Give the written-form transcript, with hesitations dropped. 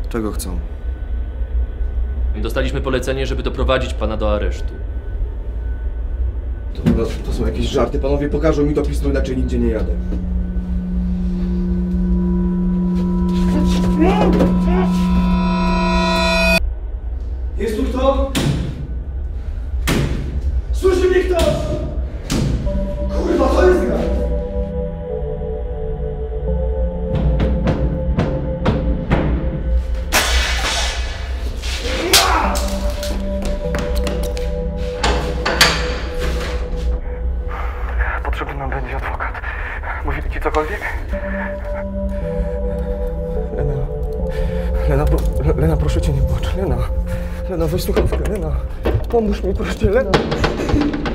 Czego chcą? Dostaliśmy polecenie, żeby doprowadzić pana do aresztu. To są jakieś żarty. Panowie pokażą mi to pismo, inaczej nigdzie nie jadę. Jest tu kto? Słyszy mnie kto? Kurwa, to jest gra! Potrzebny nam będzie adwokat. Mówili ci cokolwiek? Lena, proszę cię, nie płacz. Lena, weź słuchawkę, Lena. Pomóż mi, proszę cię, Lena.